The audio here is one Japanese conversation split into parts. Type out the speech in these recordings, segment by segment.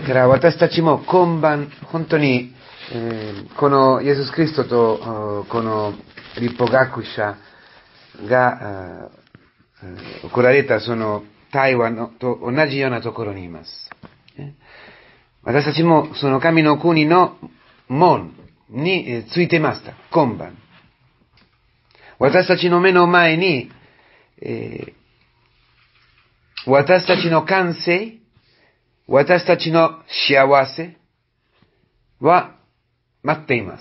から私たちも今晩、本当に、このイエス・キリストと、この立法学者が、来られたその対話と同じようなところにいます。私たちもその神の国の門についてました、今晩。私たちの目の前に、私たちの完成、私たちの幸せは待っています。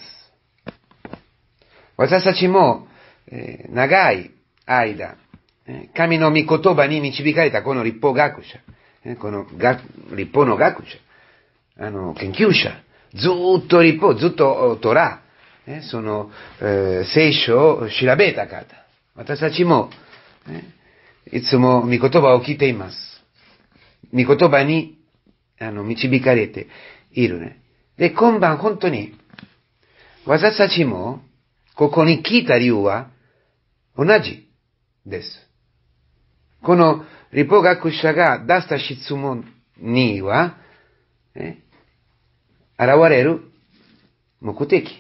私たちも、長い間、神の御言葉に導かれたこの立法学者、この立法の学者、研究者、ずっと立法、ずっとトラ、その、聖書を調べた方。私たちも、いつも御言葉を聞いています。御言葉に、導かれているね。で、今晩本当に、私たちも、ここに聞いた理由は、同じです。この立法学者が出した質問には、現れる目的。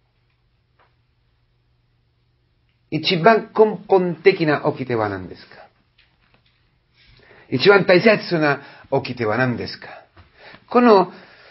一番根本的な掟は何ですか？一番大切な掟は何ですか？この、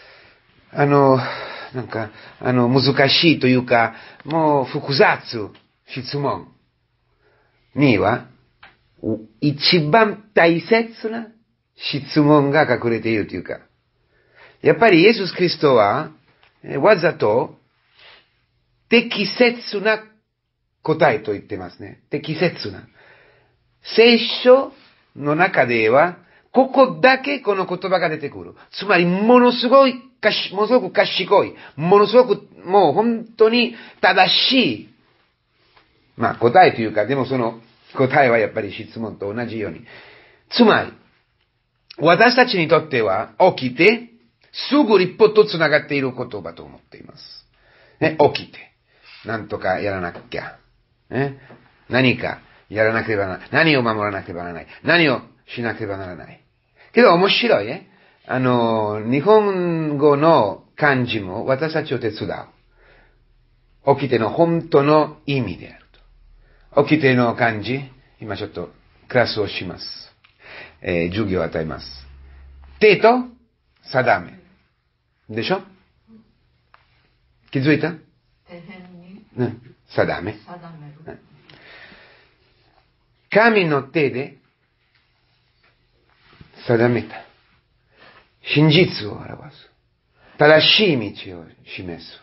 難しいというか、もう複雑質問には、一番大切な質問が隠れているというか、やっぱりイエス・キリストは、わざと適切な答えと言ってますね。適切な。聖書の中では、ここだけこの言葉が出てくる。つまり、ものすごく賢い。ものすごく、もう本当に正しい。答えというか、でもその答えはやっぱり質問と同じように。つまり、私たちにとっては起きて、すぐ立法とつながっている言葉と思っています。起きて。なんとかやらなきゃ。何かやらなければならない。何を守らなければならない。何をしなければならない。けど面白いね。日本語の漢字も私たちを手伝う。起きての本当の意味であると。起きての漢字、今ちょっとクラスをします。授業を与えます。手と定め。でしょ？気づいた？定め。神の手で定めた。真実を表す。正しい道を示す。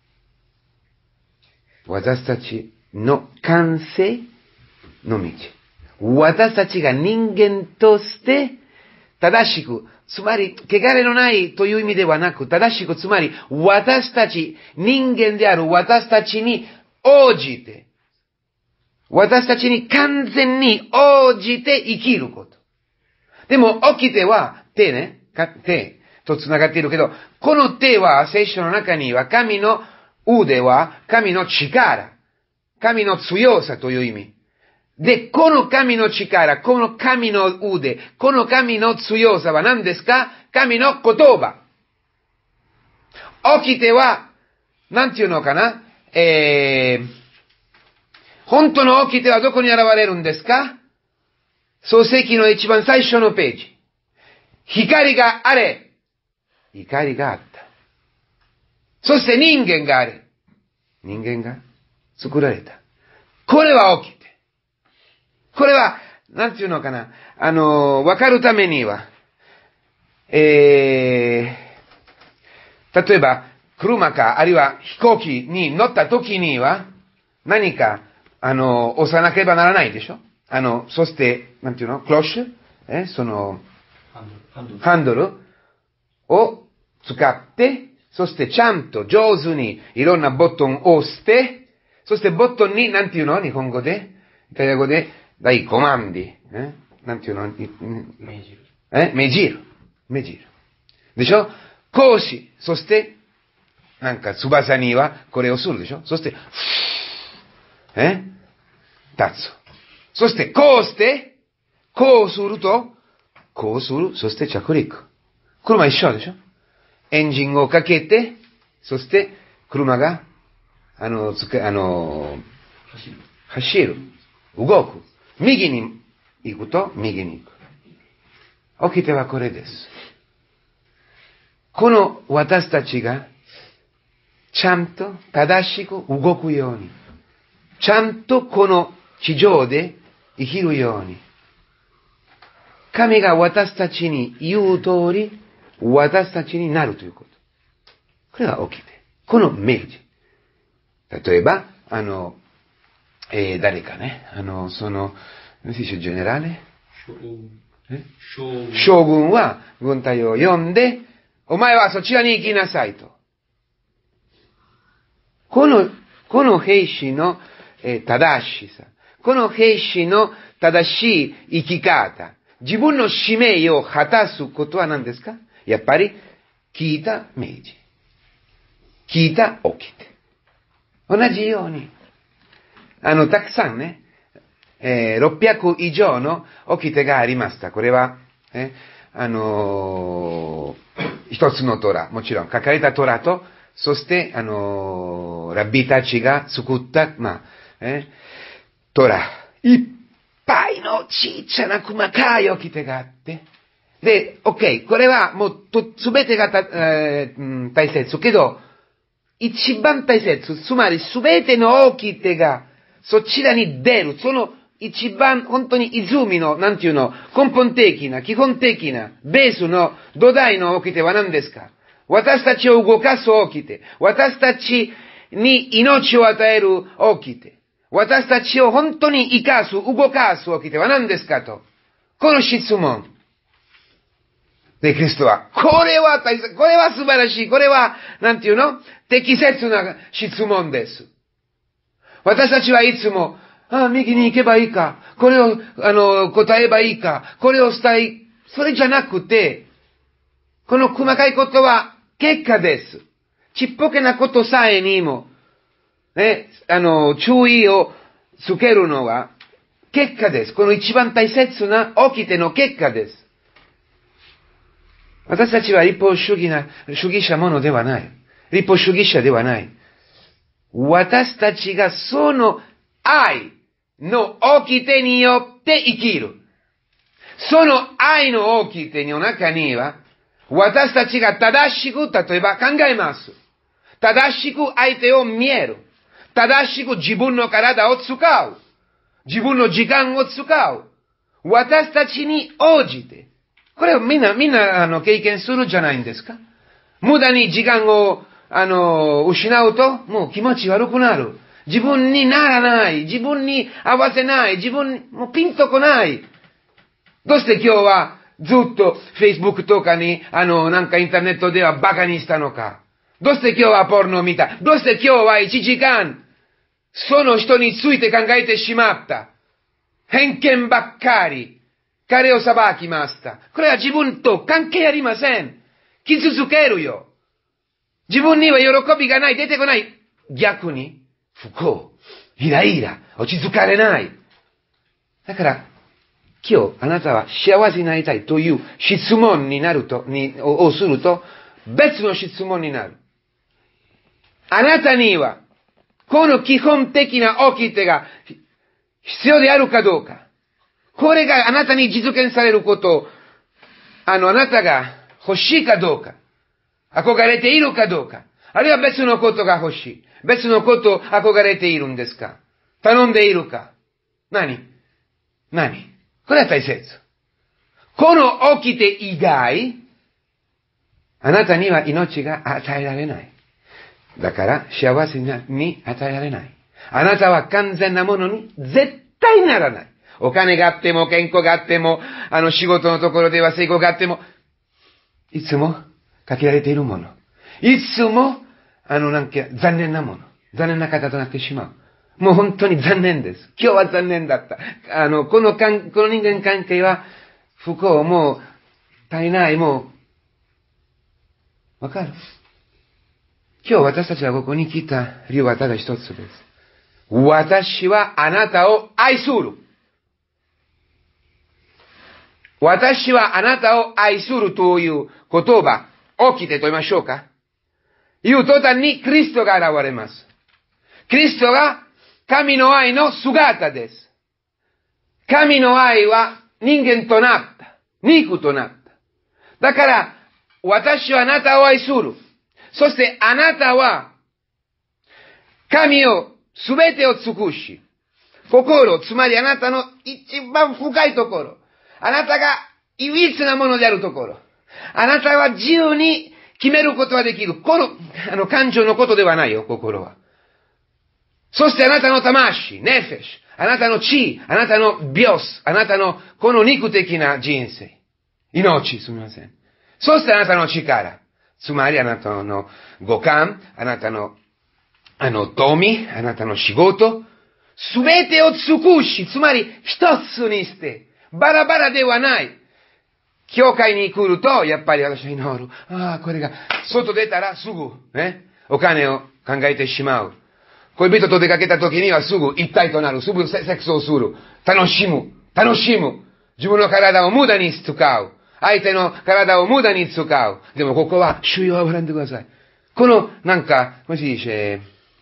私たちの完成の道。私たちが人間として正しく、つまり、汚れのないという意味ではなく、正しく、つまり、私たち、人間である私たちに応じて、私たちに完全に応じて生きること。でも、起きては、手と繋がっているけど、この手は、聖書の中には、神の腕は、神の力、神の強さという意味。で、この神の力、この神の腕、この神の強さは何ですか？神の言葉。起きては、なんていうのかな？本当の起きてはどこに現れるんですか？創世記の一番最初のページ。光があれ。光があった。そして人間があれ。人間が作られた。これは起きて。これは、なんていうのかな。わかるためには、例えば、車か、あるいは飛行機に乗った時には、何か、押さなければならないでしょ？そして、なんていうの？クロッシュ？その、ハンドルを使って、そしてちゃんと上手にいろんなボタンを押して、そしてボタンに、なんていうの？日本語で、イタリア語で、dai comandi, なんていうの？命じる。でしょ？こうし、そして、なんか翼にはこれをするでしょ？そして、立つ。そして、こうして、こうすると、こうする。そして着陸。車一緒でしょ？ エンジンをかけて、そして車が、走る。動く。右に行くと、右に行く。掟はこれです。この私たちが、ちゃんと正しく動くように、ちゃんとこの地上で生きるように、神が私たちに言う通り、私たちになるということ。これが起きて、この明示。例えば、誰かね、何でしょう、ジェネラレ将軍は軍隊を呼んで、お前はそちらに行きなさいと。この兵士の正しさ、この兵士の正しい生き方、自分の使命を果たすことは何ですか？やっぱり、聞いた明示。聞いた掟。同じように、たくさんね、600以上の掟がありました。これは、一つのトラ、もちろん書かれたトラと、そして、ラッビーたちが作った、トラ、いっぱいのちっちゃな細かい掟があって、で、OK、これはもう、すべてが大切けど、一番大切、つまりすべての掟が、そちらに出る、その一番本当に泉の、なんていうの、根本的な、基本的な、ベースの土台の掟は何ですか？私たちを動かす掟。私たちに命を与える掟。私たちを本当に生かす、動かす掟は何ですかと。この質問。で、キリストは、これは大切、これは素晴らしい、これは、なんていうの？適切な質問です。私たちはいつも、右に行けばいいか、これを、答えばいいか、これをしたい、それじゃなくて、この細かいことは結果です。ちっぽけなことさえにも、ね、注意をつけるのは結果です。この一番大切な掟の結果です。私たちは立法主義者者ではない。立法主義者ではない。私たちがその愛の掟によって生きる。その愛の掟の中には、私たちが正しく、例えば考えます。正しく相手を見える。正しく自分の体を使う。自分の時間を使う。私たちに応じて。これをみんな経験するじゃないんですか。無駄に時間を、失うと、もう気持ち悪くなる。自分にならない。自分に合わせない。自分、もうピンとこない。どうして今日はずっと Facebook とかに、なんかインターネットではバカにしたのか。どうして今日はポルノを見た。どうして今日は1時間、その人について考えてしまった。偏見ばっかり。彼を裁きました。これは自分と関係ありません。傷つけるよ。自分には喜びがない、出てこない。逆に、不幸、イライラ、落ち着かれない。だから、今日あなたは幸せになりたいという質問になると、をすると、別の質問になる。あなたには、この基本的な掟が必要であるかどうか。これがあなたに実現されることを、あなたが欲しいかどうか。憧れているかどうか。あるいは別のことが欲しい。別のことを憧れているんですか？頼んでいるか？何これは大切。この掟以外、あなたには命が与えられない。だから幸せに与えられない。あなたは完全なものに絶対ならない。お金があっても、健康があっても、仕事のところでは成功があっても、いつも限られているもの。いつも、残念なもの。残念な方となってしまう。もう本当に残念です。今日は残念だった。この人間関係は、不幸、もう、足りない、もう、わかる？今日私たちはここに来た理由はただ一つです。私はあなたを愛する。私はあなたを愛するという言葉、 起きてと言いましょうか。いう途端にキリストが現れます。キリストが神の愛の姿です。神の愛は人間となった。肉となった。だから、私はあなたを愛する。そしてあなたは、神をすべてを尽くし、心、つまりあなたの一番深いところ、あなたが唯一なものであるところ、あなたは自由に決めることができる。この、感情のことではないよ、心は。そしてあなたの魂、ネフェシ、あなたの血、あなたのビオス、あなたのこの肉的な人生、命、すみません。そしてあなたの力、つまりあなたの五感、あなたの富、あなたの仕事、すべてを尽くし、つまり一つにして、バラバラではない。教会に来ると、やっぱり私は祈る。これが、外出たらすぐ、お金を考えてしまう。恋人と出かけた時にはすぐ一体となる。すぐセックスをする。楽しむ。自分の体を無駄に使う。相手の体を無駄に使う。でもここは、主よを選んでください。この、come si dice,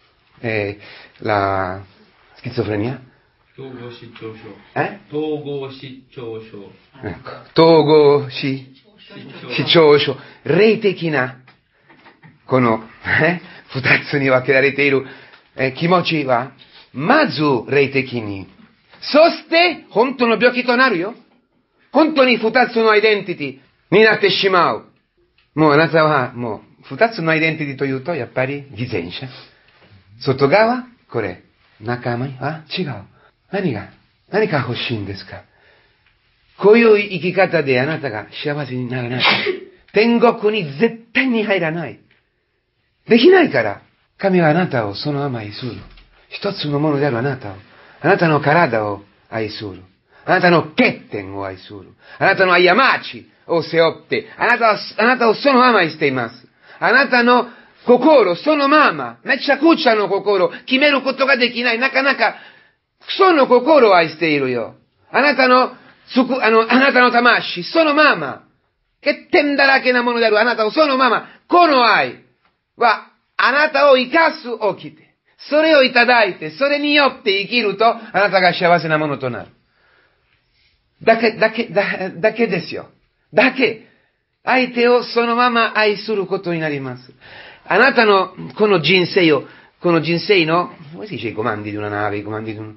la schizofrenia? 統合失調症。 統合失調症。 統合失調症。霊的な、この、二つに分けられている、気持ちは、まず霊的に。そして、本当の病気となるよ。本当に二つのアイデンティティになってしまう。もうあなたは、もう、二つのアイデンティティというと、やっぱり偽善者。外側、これ。中身、違う。何か欲しいんですか？こういう生き方であなたが幸せにならない。天国に絶対に入らない。できないから、神はあなたをそのまま愛する。一つのものであるあなたを。あなたの体を愛する。あなたの欠点を愛する。あなたの過ちを背負って、あなたをそのまま愛しています。あなたの心そのまま、めちゃくちゃの心、決めることができない。なかなか、その心を愛しているよ。あなたの魂、そのまま、欠点だらけなものであるあなたをそのまま、この愛は、あなたを生かす起きて、それをいただいて、それによって生きると、あなたが幸せなものとなる。だけですよ。相手をそのまま愛することになります。あなたのこの人生の、come si dice i comandi di una nave, i comandi di un...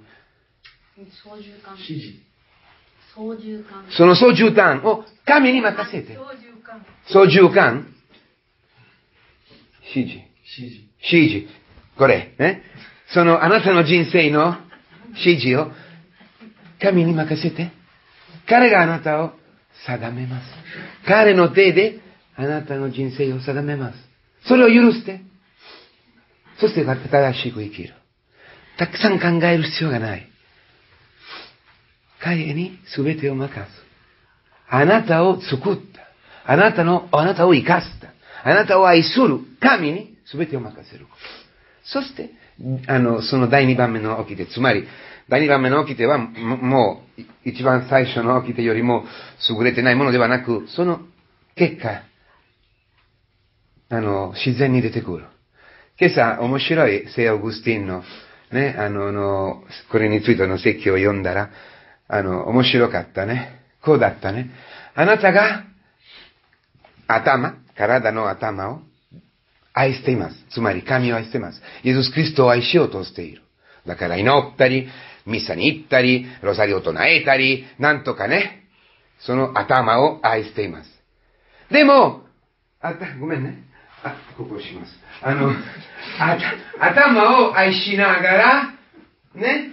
その操縦桿を神に任せて。操縦桿指示。これ、そのあなたの人生の指示を神に任せて。彼があなたを定めます。彼の手であなたの人生を定めます。それを許して。そして正しく生きる。たくさん考える必要がない。彼に全てを任す。あなたを作った。あなたを生かした。あなたを愛する神に全てを任せる。そして、その第二番目の掟、つまり、第二番目の掟は、もう、一番最初の掟よりも優れてないものではなく、その結果、自然に出てくる。今朝、面白い聖アウグスティンの、これについての説教を読んだら、面白かったね。こうだったね。あなたが、体の頭を愛しています。つまり神を愛しています。イエス・キリストを愛しようとしている。だから祈ったり、ミサに行ったり、ロサリオと唱えたり、なんとかね、その頭を愛しています。でも、ごめんね。ここします。頭を愛しながら、ね、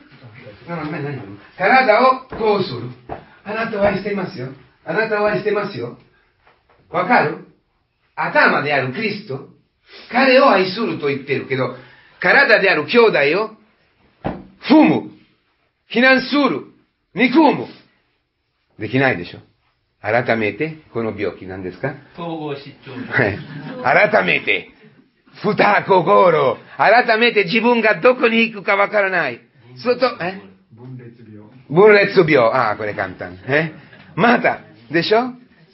体をこうする。あなたを愛していますよ。あなたを愛していますよ。わかる？頭であるキリスト。彼を愛すると言っているけど、体である兄弟を踏む。非難する。憎む。できないでしょ。改めて、この病気なんですか？ 統合失調症。 はい。改めて、二心。改めて自分がどこに行くかわからない。すると、分裂病。これ簡単。また、でしょ？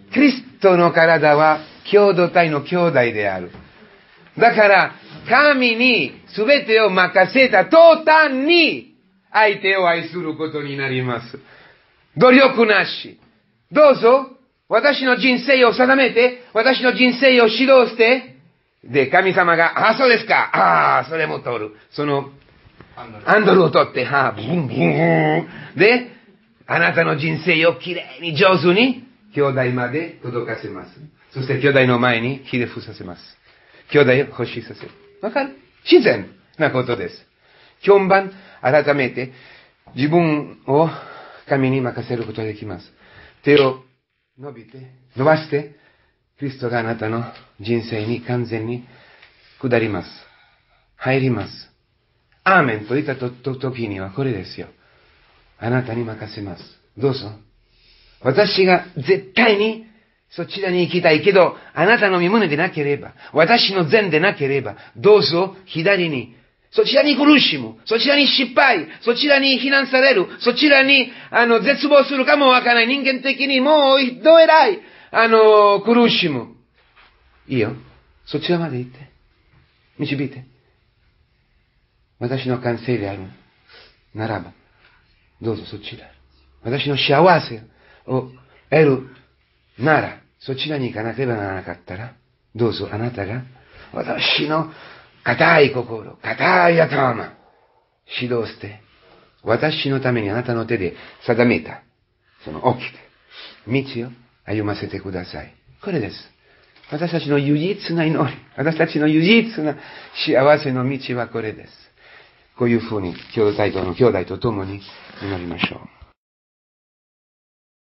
キリストの体は共同体の兄弟である。だから、神に全てを任せた途端に、相手を愛することになります。努力なし。どうぞ、私の人生を定めて、私の人生を指導して、で、神様が、そうですか、それも取る。その、ハンドルを取って、ブンブン。で、あなたの人生をきれいに上手に、兄弟まで届かせます。そして兄弟の前にひれ伏させます。兄弟を欲しさせる。わかる？自然なことです。今晩、改めて、自分を神に任せることができます。手を伸ばして、キリストがあなたの人生に完全に下ります。入ります。アーメンと言った時にはこれですよ。あなたに任せます。どうぞ。私が絶対にそちらに行きたいけど、あなたの身胸でなければ、私の善でなければ、どうぞ左に、そちらに苦しむ、そちらに失敗、そちらに非難される、そちらに絶望するかもわからない。人間的にもうどえらい苦しむ。いいよ。そちらまで行って。導いて。私の完成であるならば、どうぞそちら。私の幸せを得るなら、そちらに行かなければならなかったら、どうぞあなたが、私の固い心、固い頭、指導して、私のためにあなたの手で定めた、その大きく、道を歩ませてください。これです。私たちの唯一な祈り、私たちの唯一な幸せの道はこれです。こういうふうに兄弟と共に祈りましょう。